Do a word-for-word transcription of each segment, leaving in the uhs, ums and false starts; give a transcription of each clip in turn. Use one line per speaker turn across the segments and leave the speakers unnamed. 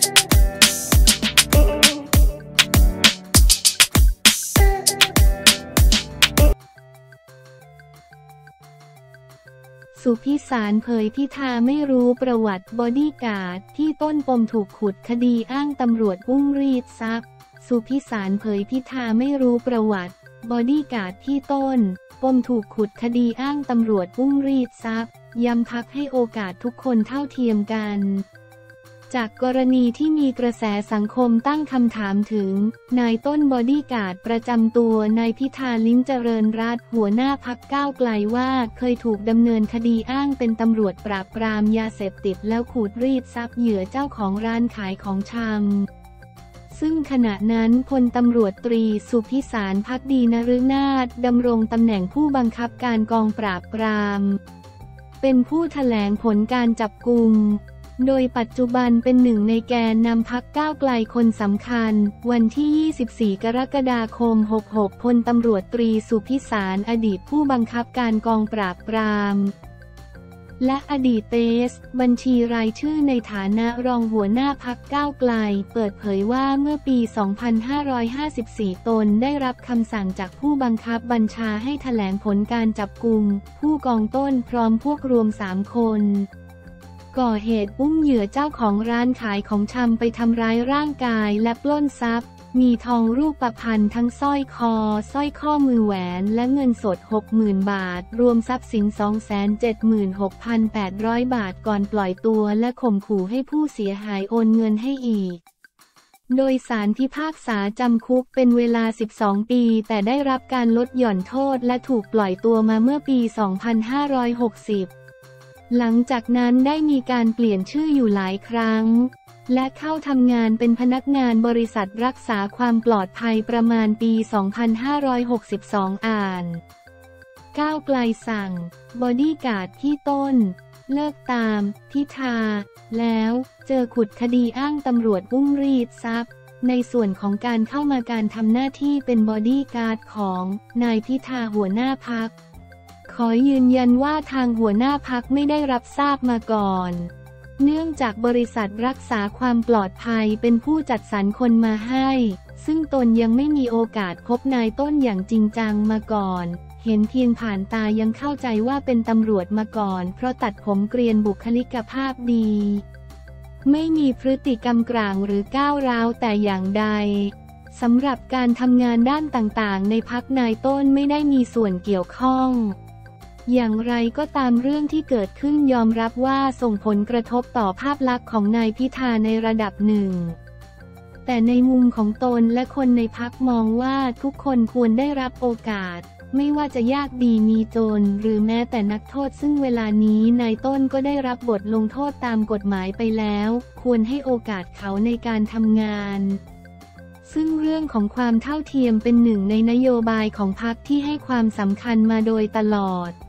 สุพิสารเผยพิธาไม่รู้ประวัติบอดี้การ์ดที่ต้นปมถูกขุดคดีอ้างตำรวจอุ้มรีดทรัพย์สุพิสารเผยพิธาไม่รู้ประวัติบอดี้การ์ดที่ต้นปมถูกขุดคดีอ้างตำรวจอุ้มรีดทรัพย์ย้ำพักให้โอกาสทุกคนเท่าเทียมกันจากกรณีที่มีกระแสสังคมตั้งคำถามถึงนายต้นบอดี้การ์ดประจำตัวนายพิธาลิ้มเจริญรัตน์หัวหน้าพรรคก้าวไกลว่าเคยถูกดำเนินคดีอ้างเป็นตำรวจปราบปรามยาเสพติดแล้วขูดรีดทรัพย์เหยื่อเจ้าของร้านขายของชำซึ่งขณะนั้นพลตำรวจตรีสุพิสารภักดีนฤนาถดำรงตำแหน่งผู้บังคับการกองปราบปรามเป็นผู้แถลงผลการจับกุมโดยปัจจุบันเป็นหนึ่งในแกนนำพรรคก้าวไกลคนสำคัญวันที่ยี่สิบสี่กรกฎาคมหกหกพลตำรวจตรีสุพิสารอดีตผู้บังคับการกองปราบปรามและอดีตเตสบัญชีรายชื่อในฐานะรองหัวหน้าพรรคก้าวไกลเปิดเผยว่าเมื่อปี สองพันห้าร้อยห้าสิบสี่ ตนได้รับคำสั่งจากผู้บังคับบัญชาให้แถลงผลการจับกุมผู้กองต้นพร้อมพวกรวมสามคนก่อเหตุอุ้มเหยื่อเจ้าของร้านขายของชำไปทำร้ายร่างกายและปล้นทรัพย์มีทองรูปพรรณทั้งสร้อยคอสร้อยข้อมือแหวนและเงินสด หกหมื่น บาทรวมทรัพย์สิน สองแสนเจ็ดหมื่นหกพันแปดร้อย บาทก่อนปล่อยตัวและข่มขู่ให้ผู้เสียหายโอนเงินให้อีกโดยศาลพิพากษาจำคุกเป็นเวลาสิบสองปีแต่ได้รับการลดหย่อนโทษและถูกปล่อยตัวมาเมื่อปี สองพันห้าร้อยหกสิบหลังจากนั้นได้มีการเปลี่ยนชื่ออยู่หลายครั้งและเข้าทำงานเป็นพนักงานบริษัทรักษาความปลอดภัยประมาณปี สองพันห้าร้อยหกสิบสอง อ่านก้าวไกลสั่งบอดี้การ์ดที่ต้นเลิกตามพิธาแล้วเจอขุดคดีอ้างตำรวจอุ้มรีดทรัพย์ในส่วนของการเข้ามาการทำหน้าที่เป็นบอดี้การ์ดของนายพิธาหัวหน้าพรรคขอยืนยันว่าทางหัวหน้าพรรคไม่ได้รับทราบมาก่อนเนื่องจากบริษัทรักษาความปลอดภัยเป็นผู้จัดสรรคนมาให้ซึ่งตนยังไม่มีโอกาสพบนายต้นอย่างจริงจังมาก่อนเห็นเพียงผ่านตายังเข้าใจว่าเป็นตำรวจมาก่อนเพราะตัดผมเกรียนบุคลิกภาพดีไม่มีพฤติกรรมกลางหรือก้าวร้าวแต่อย่างใดสำหรับการทำงานด้านต่างๆในพรรคนายต้นไม่ได้มีส่วนเกี่ยวข้องอย่างไรก็ตามเรื่องที่เกิดขึ้นยอมรับว่าส่งผลกระทบต่อภาพลักษณ์ของนายพิธาในระดับหนึ่งแต่ในมุมของตนและคนในพรรคมองว่าทุกคนควรได้รับโอกาสไม่ว่าจะยากดีมีจนหรือแม้แต่นักโทษซึ่งเวลานี้นายต้นก็ได้รับบทลงโทษตามกฎหมายไปแล้วควรให้โอกาสเขาในการทำงานซึ่งเรื่องของความเท่าเทียมเป็นหนึ่งในนโยบายของพรรคที่ให้ความสำคัญมาโดยตลอด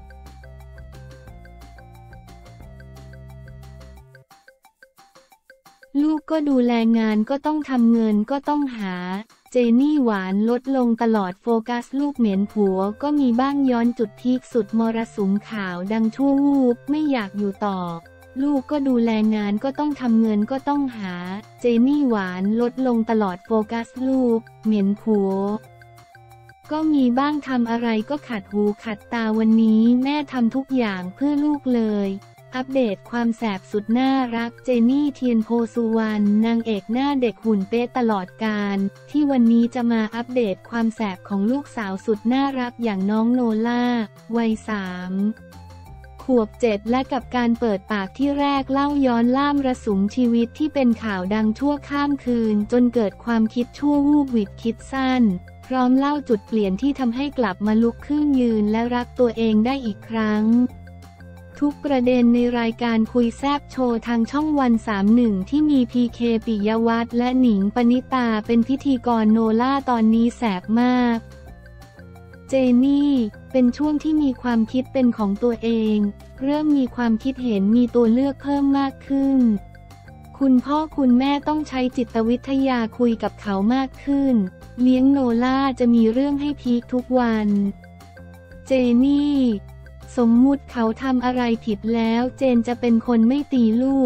ลูกก็ดูแลงานก็ต้องทำเงินก็ต้องหาเจนี่หวานลดลงตลอดโฟกัสลูกเหม็นผัวก็มีบ้างย้อนจุดพีคสุดมรสุมข่าวดังชั่ววูบไม่อยากอยู่ต่อลูกก็ดูแลงานก็ต้องทำเงินก็ต้องหาเจนี่หวานลดลงตลอดโฟกัสลูกเหม็นผัวก็มีบ้างทำอะไรก็ขัดหูขัดตาวันนี้แม่ทำทุกอย่างเพื่อลูกเลยอัปเดตความแสบสุดน่ารักเจนี่เทียนโพสุวรรณนางเอกหน้าเด็กหุ่นเป๊ะตลอดกาลที่วันนี้จะมาอัปเดตความแสบของลูกสาวสุดน่ารักอย่างน้องโนล่าวัยสามขวบเจ็ดและกับการเปิดปากที่แรกเล่าย้อนล่ามระสุมชีวิตที่เป็นข่าวดังชั่วข้ามคืนจนเกิดความคิดชั่ววูบหวิดคิดสั้นพร้อมเล่าจุดเปลี่ยนที่ทำให้กลับมาลุกขึ้นยืนและรักตัวเองได้อีกครั้งทุกประเด็นในรายการคุยแซบโชว์ทางช่องวันสามสิบเอ็ดที่มีพีเคปิยวัฒน์และหนิงปณิตาเป็นพิธีกรโนล่าตอนนี้แสบมากเจนี่เป็นช่วงที่มีความคิดเป็นของตัวเองเริ่มมีความคิดเห็นมีตัวเลือกเพิ่มมากขึ้นคุณพ่อคุณแม่ต้องใช้จิตวิทยาคุยกับเขามากขึ้นเลี้ยงโนล่าจะมีเรื่องให้พีคทุกวันเจนี่สมมุติเขาทำอะไรผิดแล้วเจนจะเป็นคนไม่ตีลูก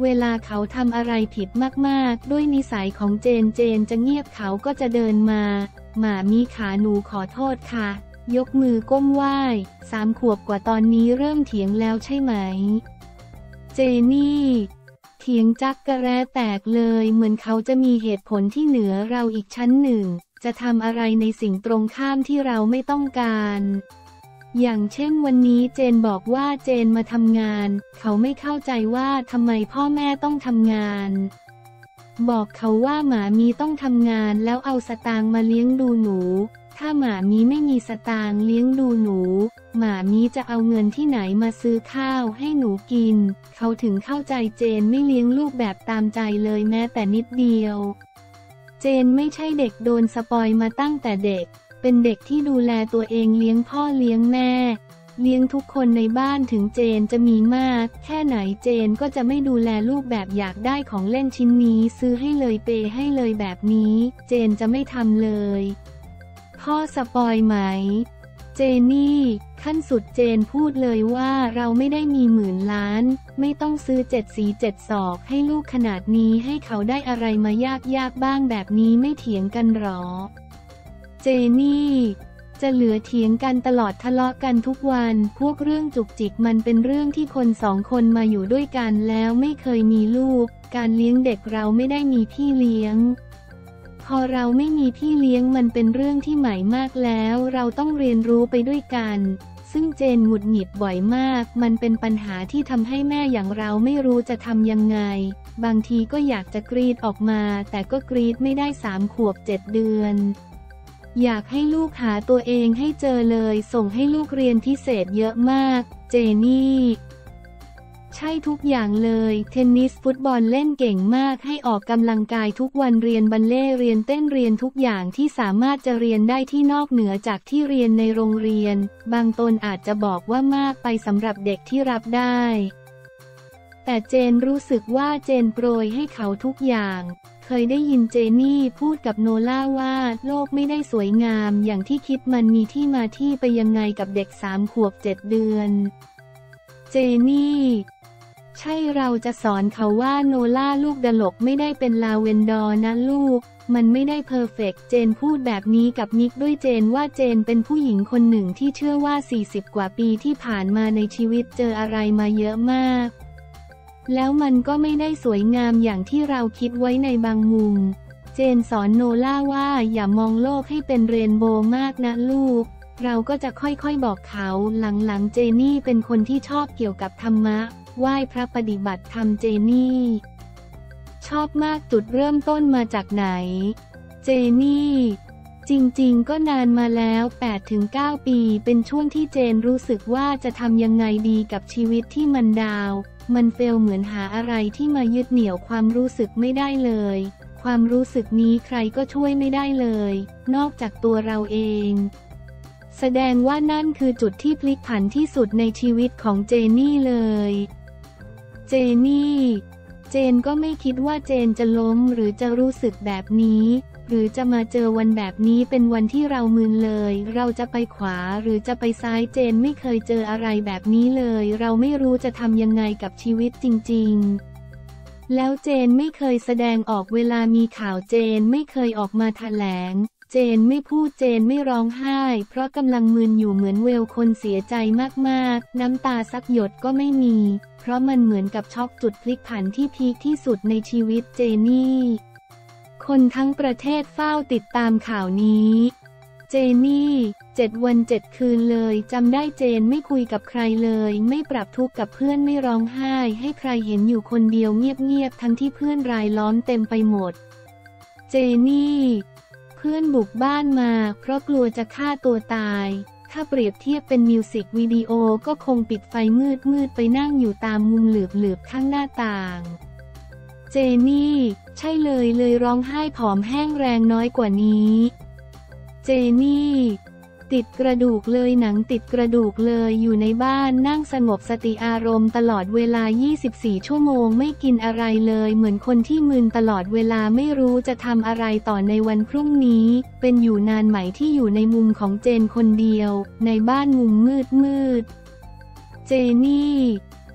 เวลาเขาทำอะไรผิดมากๆด้วยนิสัยของเจนเจนจะเงียบเขาก็จะเดินมาหมามีขาหนูขอโทษค่ะยกมือก้มไหว้สามขวบกว่าตอนนี้เริ่มเถียงแล้วใช่ไหมเจนี่เถียงจักกะแร้แตกเลยเหมือนเขาจะมีเหตุผลที่เหนือเราอีกชั้นหนึ่งจะทำอะไรในสิ่งตรงข้ามที่เราไม่ต้องการอย่างเช่นวันนี้เจนบอกว่าเจนมาทำงานเขาไม่เข้าใจว่าทำไมพ่อแม่ต้องทำงานบอกเขาว่าหมามีต้องทำงานแล้วเอาสตางค์มาเลี้ยงดูหนูถ้าหมามีไม่มีสตางค์เลี้ยงดูหนูหมามีจะเอาเงินที่ไหนมาซื้อข้าวให้หนูกินเขาถึงเข้าใจเจนไม่เลี้ยงลูกแบบตามใจเลยแม้แต่นิดเดียวเจนไม่ใช่เด็กโดนสปอยมาตั้งแต่เด็กเป็นเด็กที่ดูแลตัวเองเลี้ยงพ่อเลี้ยงแม่เลี้ยงทุกคนในบ้านถึงเจนจะมีมากแค่ไหนเจนก็จะไม่ดูแลลูกแบบอยากได้ของเล่นชิ้นนี้ซื้อให้เลยเปย์ให้เลยแบบนี้เจนจะไม่ทำเลยพ่อสปอยไหมเจนี่ขั้นสุดเจนพูดเลยว่าเราไม่ได้มีหมื่นล้านไม่ต้องซื้อเจ็ดสีเจ็ดศอกให้ลูกขนาดนี้ให้เขาได้อะไรมายากยากบ้างแบบนี้ไม่เถียงกันหรอเจนี่จะเหลือเถียงกันตลอดทะเลาะกันทุกวันพวกเรื่องจุกจิกมันเป็นเรื่องที่คนสองคนมาอยู่ด้วยกันแล้วไม่เคยมีลูกการเลี้ยงเด็กเราไม่ได้มีพี่เลี้ยงพอเราไม่มีพี่เลี้ยงมันเป็นเรื่องที่ใหม่มากแล้วเราต้องเรียนรู้ไปด้วยกันซึ่งเจนหงุดหงิดบ่อยมากมันเป็นปัญหาที่ทำให้แม่อย่างเราไม่รู้จะทำยังไงบางทีก็อยากจะกรีดออกมาแต่ก็กรีดไม่ได้สามขวบเจ็ดเดือนอยากให้ลูกหาตัวเองให้เจอเลยส่งให้ลูกเรียนพิเศษเยอะมากเจนี่ใช่ทุกอย่างเลยเทนนิสฟุตบอลเล่นเก่งมากให้ออกกำลังกายทุกวันเรียนบัลเล่ต์เรียนเต้นเรียนทุกอย่างที่สามารถจะเรียนได้ที่นอกเหนือจากที่เรียนในโรงเรียนบางตนอาจจะบอกว่ามากไปสำหรับเด็กที่รับได้แต่เจนรู้สึกว่าเจนโปรยให้เขาทุกอย่างเคยได้ยินเจนี่พูดกับโนล่าว่าโลกไม่ได้สวยงามอย่างที่คิดมันมีที่มาที่ไปยังไงกับเด็กสามขวบเจ็ดเดือนเจนี่ใช่เราจะสอนเขาว่าโนล่าลูกดลกไม่ได้เป็นลาเวนดอร์นะลูกมันไม่ได้เพอร์เฟกต์เจนพูดแบบนี้กับนิกด้วยเจนว่าเจนเป็นผู้หญิงคนหนึ่งที่เชื่อว่าสี่สิบกว่าปีที่ผ่านมาในชีวิตเจออะไรมาเยอะมากแล้วมันก็ไม่ได้สวยงามอย่างที่เราคิดไว้ในบางมุมเจนสอนโนล่าว่าอย่ามองโลกให้เป็นเรนโบว์มากนะลูกเราก็จะค่อยๆบอกเขาหลังๆเจนี่เป็นคนที่ชอบเกี่ยวกับธรรมะไหว้พระปฏิบัติธรรมเจนี่ชอบมากจุดเริ่มต้นมาจากไหนเจนี่จริงๆก็นานมาแล้ว แปดถึงเก้า ปีเป็นช่วงที่เจนรู้สึกว่าจะทำยังไงดีกับชีวิตที่มันดาวมันเฟลเหมือนหาอะไรที่มายึดเหนี่ยวความรู้สึกไม่ได้เลยความรู้สึกนี้ใครก็ช่วยไม่ได้เลยนอกจากตัวเราเองแสดงว่านั่นคือจุดที่พลิกผันที่สุดในชีวิตของเจนี่เลยเจนี่เจนก็ไม่คิดว่าเจนจะล้มหรือจะรู้สึกแบบนี้หรือจะมาเจอวันแบบนี้เป็นวันที่เรามึนเลยเราจะไปขวาหรือจะไปซ้ายเจนไม่เคยเจออะไรแบบนี้เลยเราไม่รู้จะทำยังไงกับชีวิตจริงๆแล้วเจนไม่เคยแสดงออกเวลามีข่าวเจนไม่เคยออกมาแถลงเจนไม่พูดเจนไม่ร้องไห้เพราะกำลังมึนอยู่เหมือนเวลคนเสียใจมากๆน้ำตาสักหยดก็ไม่มีเพราะมันเหมือนกับช็อกจุดพลิกผันที่พีคที่สุดในชีวิตเจนี่คนทั้งประเทศเฝ้าติดตามข่าวนี้เจนี่เจ็ดวันเจ็ดคืนเลยจำได้เจนไม่คุยกับใครเลยไม่ปรับทุกข์กับเพื่อนไม่ร้องไห้ให้ใครเห็นอยู่คนเดียวเงียบๆทั้งที่เพื่อนรายล้อมเต็มไปหมดเจนี่เพื่อนบุกบ้านมาเพราะกลัวจะฆ่าตัวตายถ้าเปรียบเทียบเป็นมิวสิกวิดีโอก็คงปิดไฟมืดมืดไปนั่งอยู่ตามมุมหลืบๆข้างหน้าต่างเจนี่ใช่เลยเลยร้องไห้ผอมแห้งแรงน้อยกว่านี้เจนี่ติดกระดูกเลยหนังติดกระดูกเลยอยู่ในบ้านนั่งสงบสติอารมณ์ตลอดเวลายี่สิบสี่ชั่วโมงไม่กินอะไรเลยเหมือนคนที่มึนตลอดเวลาไม่รู้จะทำอะไรต่อในวันพรุ่งนี้เป็นอยู่นานไหมที่อยู่ในมุมของเจนคนเดียวในบ้านมุมมืดมืดเจนี่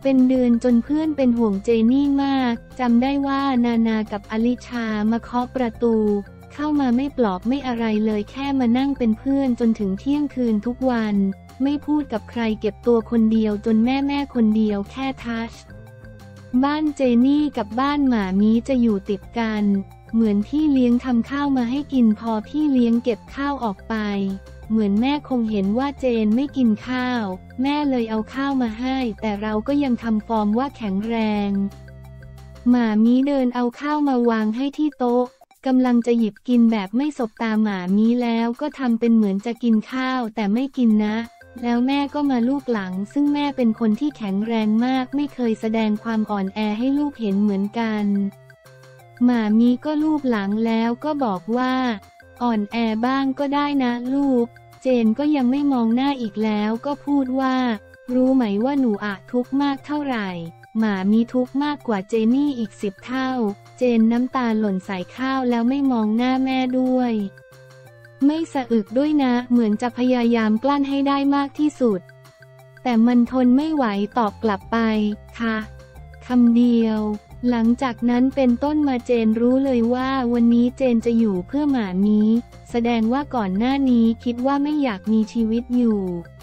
เป็นเดือนจนเพื่อนเป็นห่วงเจนี่มากจำได้ว่านานากับอลิชามาเคาะประตูเข้ามาไม่ปลอบไม่อะไรเลยแค่มานั่งเป็นเพื่อนจนถึงเที่ยงคืนทุกวันไม่พูดกับใครเก็บตัวคนเดียวจนแม่แม่คนเดียวแค่ทัชบ้านเจนี่กับบ้านหมามีจะอยู่ติดกันเหมือนพี่เลี้ยงทำข้าวมาให้กินพอพี่เลี้ยงเก็บข้าวออกไปเหมือนแม่คงเห็นว่าเจนไม่กินข้าวแม่เลยเอาข้าวมาให้แต่เราก็ยังทำฟอร์มว่าแข็งแรงหมามีเดินเอาข้าวมาวางให้ที่โต๊ะกำลังจะหยิบกินแบบไม่สบตาหมามีแล้วก็ทำเป็นเหมือนจะกินข้าวแต่ไม่กินนะแล้วแม่ก็มาลูบหลังซึ่งแม่เป็นคนที่แข็งแรงมากไม่เคยแสดงความอ่อนแอให้ลูกเห็นเหมือนกันหมามีก็ลูบหลังแล้วก็บอกว่าอ่อนแอบ้างก็ได้นะลูกเจนก็ยังไม่มองหน้าอีกแล้วก็พูดว่ารู้ไหมว่าหนูอะทุกข์มากเท่าไหร่หมามีทุกข์มากกว่าเจนี่อีกสิบเท่าเจนน้ำตาหล่นใส่ข้าวแล้วไม่มองหน้าแม่ด้วยไม่สะอึกด้วยนะเหมือนจะพยายามกลั้นให้ได้มากที่สุดแต่มันทนไม่ไหวตอบกลับไปค่ะคำเดียวหลังจากนั้นเป็นต้นมาเจนรู้เลยว่าวันนี้เจนจะอยู่เพื่อหมามีแสดงว่าก่อนหน้านี้คิดว่าไม่อยากมีชีวิตอยู่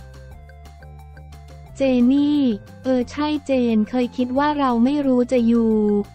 เจนี่เออใช่เจนเคยคิดว่าเราไม่รู้จะอยู่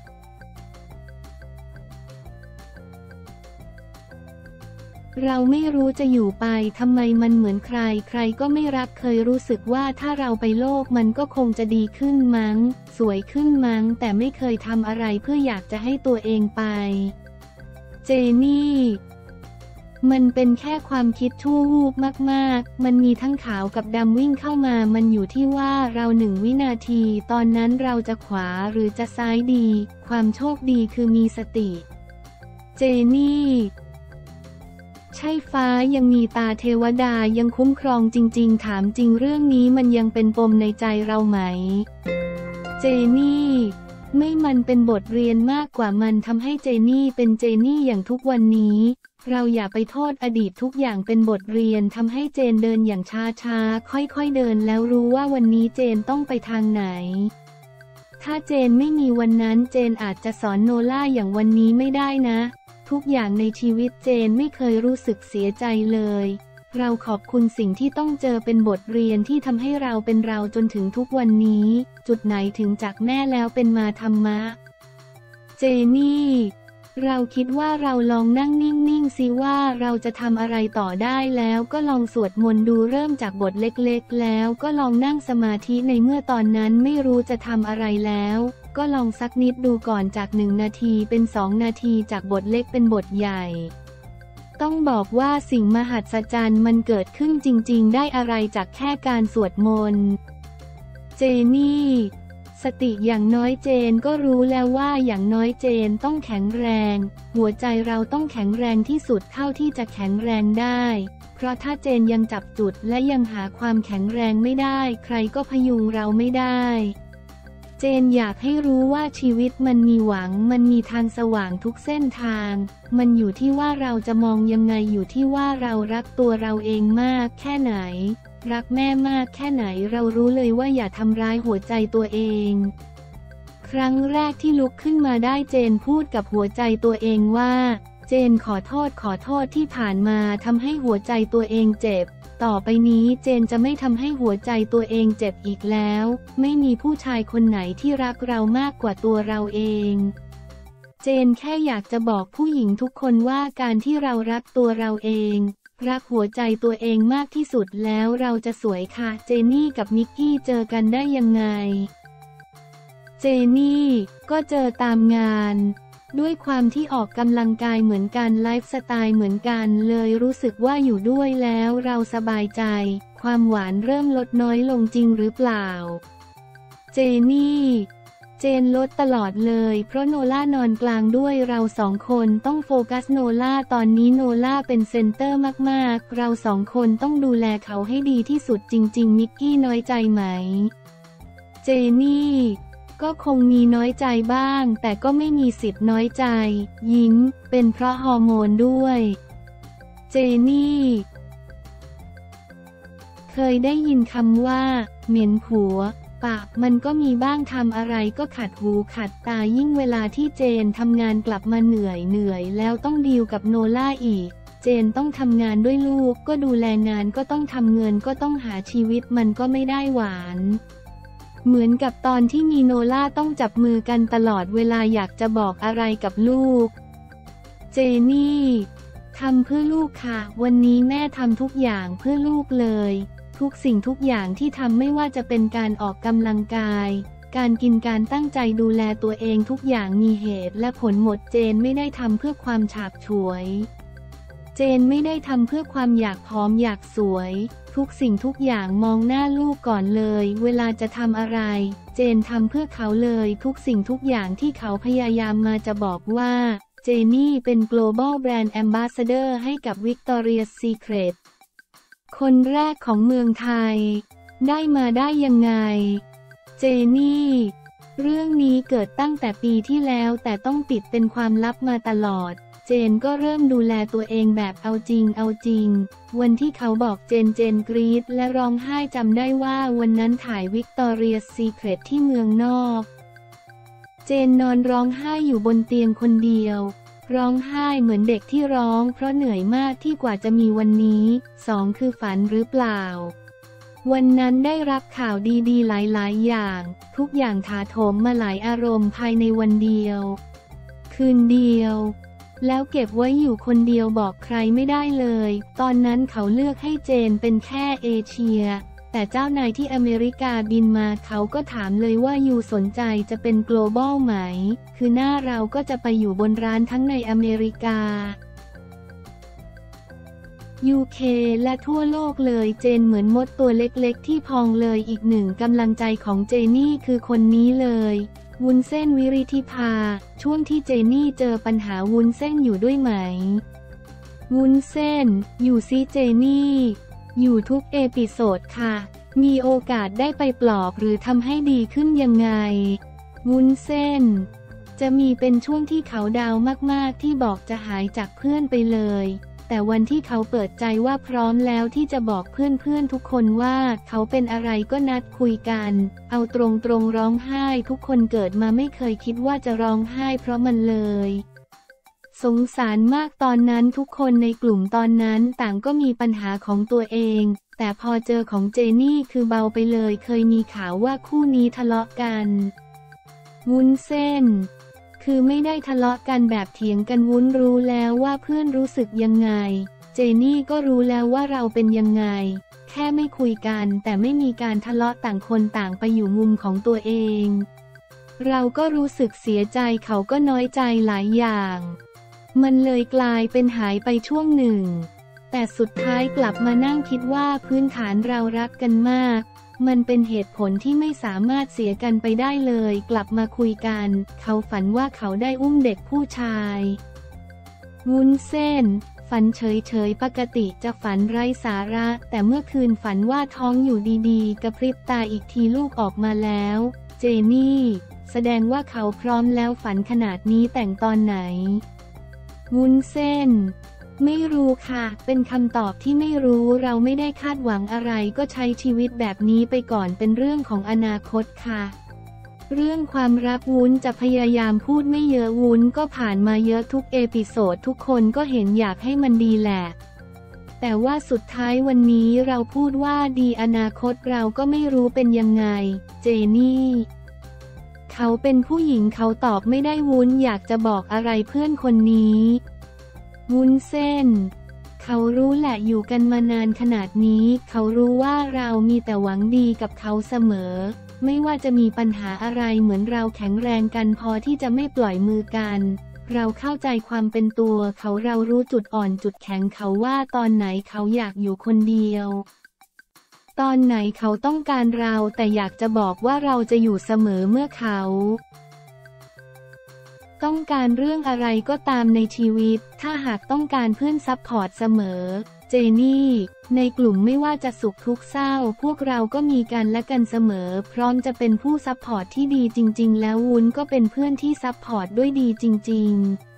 เราไม่รู้จะอยู่ไปทำไมมันเหมือนใครใครก็ไม่รักเคยรู้สึกว่าถ้าเราไปโลกมันก็คงจะดีขึ้นมั้งสวยขึ้นมั้งแต่ไม่เคยทำอะไรเพื่ออยากจะให้ตัวเองไปเจนี่มันเป็นแค่ความคิดชั่ววูบมากๆมันมีทั้งขาวกับดำวิ่งเข้ามามันอยู่ที่ว่าเราหนึ่งวินาทีตอนนั้นเราจะขวาหรือจะซ้ายดีความโชคดีคือมีสติเจนี่ใช่ฟ้ายังมีตาเทวดายังคุ้มครองจริงๆถามจริงเรื่องนี้มันยังเป็นปมในใจเราไหมเจนี่ไม่มันเป็นบทเรียนมากกว่ามันทำให้เจนี่เป็นเจนี่อย่างทุกวันนี้เราอย่าไปโทษอดีตทุกอย่างเป็นบทเรียนทำให้เจนเดินอย่างช้าๆค่อยๆเดินแล้วรู้ว่าวันนี้เจนต้องไปทางไหนถ้าเจนไม่มีวันนั้นเจนอาจจะสอนโนล่าอย่างวันนี้ไม่ได้นะทุกอย่างในชีวิตเจนไม่เคยรู้สึกเสียใจเลยเราขอบคุณสิ่งที่ต้องเจอเป็นบทเรียนที่ทำให้เราเป็นเราจนถึงทุกวันนี้จุดไหนถึงจากแม่แล้วเป็นมาธรรมะเจนี่เราคิดว่าเราลองนั่งนิ่งๆสิว่าเราจะทำอะไรต่อได้แล้วก็ลองสวดมนต์ดูเริ่มจากบทเล็กๆแล้วก็ลองนั่งสมาธิในเมื่อตอนนั้นไม่รู้จะทำอะไรแล้วก็ลองสักนิดดูก่อนจากหนึ่งนาทีเป็นสองนาทีจากบทเล็กเป็นบทใหญ่ต้องบอกว่าสิ่งมหัศจรรย์มันเกิดขึ้นจริงๆได้อะไรจากแค่การสวดมนต์เจนี่สติอย่างน้อยเจนก็รู้แล้วว่าอย่างน้อยเจนต้องแข็งแรงหัวใจเราต้องแข็งแรงที่สุดเท่าที่จะแข็งแรงได้เพราะถ้าเจนยังจับจุดและยังหาความแข็งแรงไม่ได้ใครก็พยุงเราไม่ได้เจนอยากให้รู้ว่าชีวิตมันมีหวังมันมีทางสว่างทุกเส้นทางมันอยู่ที่ว่าเราจะมองยังไงอยู่ที่ว่าเรารักตัวเราเองมากแค่ไหนรักแม่มากแค่ไหนเรารู้เลยว่าอย่าทำร้ายหัวใจตัวเองครั้งแรกที่ลุกขึ้นมาได้เจนพูดกับหัวใจตัวเองว่าเจนขอโทษขอโทษที่ผ่านมาทำให้หัวใจตัวเองเจ็บต่อไปนี้เจนจะไม่ทำให้หัวใจตัวเองเจ็บอีกแล้วไม่มีผู้ชายคนไหนที่รักเรามากกว่าตัวเราเองเจนแค่อยากจะบอกผู้หญิงทุกคนว่าการที่เรารักตัวเราเองรักหัวใจตัวเองมากที่สุดแล้วเราจะสวยค่ะเจนี่กับมิกกี้เจอกันได้ยังไงเจนี่ก็เจอตามงานด้วยความที่ออกกำลังกายเหมือนกันไลฟ์สไตล์เหมือนกันเลยรู้สึกว่าอยู่ด้วยแล้วเราสบายใจความหวานเริ่มลดน้อยลงจริงหรือเปล่าเจนี่เจนลดตลอดเลยเพราะโนล่านอนกลางด้วยเราสองคนต้องโฟกัสโนล่าตอนนี้โนล่าเป็นเซนเตอร์มากๆเราสองคนต้องดูแลเขาให้ดีที่สุดจริงๆมิกกี้น้อยใจไหมเจนี่ก็คงมีน้อยใจบ้างแต่ก็ไม่มีสิทธิ์น้อยใจยิ้มเป็นเพราะฮอร์โมนด้วยเจนี่เคยได้ยินคำว่าเหม็นผัวปะมันก็มีบ้างทำอะไรก็ขัดหูขัดตายิ่งเวลาที่เจนทำงานกลับมาเหนื่อยเหนื่อยแล้วต้องดีลกับโนล่าอีกเจนต้องทำงานด้วยลูกก็ดูแลงานก็ต้องทำเงินก็ต้องหาชีวิตมันก็ไม่ได้หวานเหมือนกับตอนที่มีโนล่าต้องจับมือกันตลอดเวลาอยากจะบอกอะไรกับลูกเจนี่ทำเพื่อลูกค่ะวันนี้แม่ทำทุกอย่างเพื่อลูกเลยทุกสิ่งทุกอย่างที่ทำไม่ว่าจะเป็นการออกกำลังกายการกินการตั้งใจดูแลตัวเองทุกอย่างมีเหตุและผลหมดเจนไม่ได้ทำเพื่อความฉาบฉวยเจนไม่ได้ทำเพื่อความอยากผอมอยากสวยทุกสิ่งทุกอย่างมองหน้าลูกก่อนเลยเวลาจะทำอะไรเจนทำเพื่อเขาเลยทุกสิ่งทุกอย่างที่เขาพยายามมาจะบอกว่าเจนี่เป็น global brand ambassador ให้กับ Victoria's Secret คนแรกของเมืองไทยได้มาได้ยังไงเจนี่เรื่องนี้เกิดตั้งแต่ปีที่แล้วแต่ต้องปิดเป็นความลับมาตลอดเจนก็เริ่มดูแลตัวเองแบบเอาจริงเอาจริงวันที่เขาบอกเจนเจนกรี๊ดและร้องไห้จำได้ว่าวันนั้นถ่าย Victoria's Secret ที่เมืองนอกเจนนอนร้องไห้อยู่บนเตียงคนเดียวร้องไห้เหมือนเด็กที่ร้องเพราะเหนื่อยมากที่กว่าจะมีวันนี้สองคือฝันหรือเปล่าวันนั้นได้รับข่าวดีๆหลายๆอย่างทุกอย่างถาโถมมาหลายอารมณ์ภายในวันเดียวคืนเดียวแล้วเก็บไว้อยู่คนเดียวบอกใครไม่ได้เลยตอนนั้นเขาเลือกให้เจนเป็นแค่เอเชียแต่เจ้านายที่อเมริกาบินมาเขาก็ถามเลยว่ายูสนใจจะเป็น global ไหมคือหน้าเราก็จะไปอยู่บนร้านทั้งในอเมริกา ยู เค และทั่วโลกเลยเจนเหมือนมดตัวเล็กๆที่พองเลยอีกหนึ่งกำลังใจของเจนี่คือคนนี้เลยวุ้นเส้นวิริธิภาช่วงที่เจนี่เจอปัญหาวุ้นเส้นอยู่ด้วยไหมวุ้นเส้นอยู่ซิเจนี่อยู่ทุกเอพิโซดค่ะมีโอกาสได้ไปปลอบหรือทำให้ดีขึ้นยังไงวุ้นเส้นจะมีเป็นช่วงที่เขาดาวมากๆที่บอกจะหายจากเพื่อนไปเลยแต่วันที่เขาเปิดใจว่าพร้อมแล้วที่จะบอกเพื่อนๆทุกคนว่าเขาเป็นอะไรก็นัดคุยกันเอาตรงๆร้องไห้ทุกคนเกิดมาไม่เคยคิดว่าจะร้องไห้เพราะมันเลยสงสารมากตอนนั้นทุกคนในกลุ่มตอนนั้นต่างก็มีปัญหาของตัวเองแต่พอเจอของเจนี่คือเบาไปเลยเคยมีข่าวว่าคู่นี้ทะเลาะกันวุ้นเส้นคือไม่ได้ทะเลาะกันแบบเถียงกันวุ้นรู้แล้วว่าเพื่อนรู้สึกยังไงเจนี่ก็รู้แล้วว่าเราเป็นยังไงแค่ไม่คุยกันแต่ไม่มีการทะเลาะต่างคนต่างไปอยู่มุมของตัวเองเราก็รู้สึกเสียใจเขาก็น้อยใจหลายอย่างมันเลยกลายเป็นหายไปช่วงหนึ่งแต่สุดท้ายกลับมานั่งคิดว่าพื้นฐานเรารักกันมากมันเป็นเหตุผลที่ไม่สามารถเสียกันไปได้เลยกลับมาคุยกันเขาฝันว่าเขาได้อุ้มเด็กผู้ชายวุ้นเส้นฝันเฉยๆปกติจะฝันไร้สาระแต่เมื่อคืนฝันว่าท้องอยู่ดีๆกระพริบตาอีกทีลูกออกมาแล้วเจนี่แสดงว่าเขาพร้อมแล้วฝันขนาดนี้แต่งตอนไหนวุ้นเส้นไม่รู้ค่ะเป็นคำตอบที่ไม่รู้เราไม่ได้คาดหวังอะไรก็ใช้ชีวิตแบบนี้ไปก่อนเป็นเรื่องของอนาคตค่ะเรื่องความรักวุ้นจะพยายามพูดไม่เยอะวุ้นก็ผ่านมาเยอะทุกเอพิโซดทุกคนก็เห็นอยากให้มันดีแหละแต่ว่าสุดท้ายวันนี้เราพูดว่าดีอนาคตเราก็ไม่รู้เป็นยังไงเจนี่เขาเป็นผู้หญิงเขาตอบไม่ได้วุ้นอยากจะบอกอะไรเพื่อนคนนี้วุ้นเส้นเขารู้แหละอยู่กันมานานขนาดนี้เขารู้ว่าเรามีแต่หวังดีกับเขาเสมอไม่ว่าจะมีปัญหาอะไรเหมือนเราแข็งแรงกันพอที่จะไม่ปล่อยมือกันเราเข้าใจความเป็นตัวเขาเรารู้จุดอ่อนจุดแข็งเขาว่าตอนไหนเขาอยากอยู่คนเดียวตอนไหนเขาต้องการเราแต่อยากจะบอกว่าเราจะอยู่เสมอเมื่อเขาต้องการเรื่องอะไรก็ตามในชีวิตถ้าหากต้องการเพื่อนซัพพอร์ตเสมอเจนี่ในกลุ่มไม่ว่าจะสุขทุกข์เศร้าพวกเราก็มีกันและกันเสมอพร้อมจะเป็นผู้ซัพพอร์ตที่ดีจริงๆแล้ววุ้นก็เป็นเพื่อนที่ซัพพอร์ตด้วยดีจริงๆ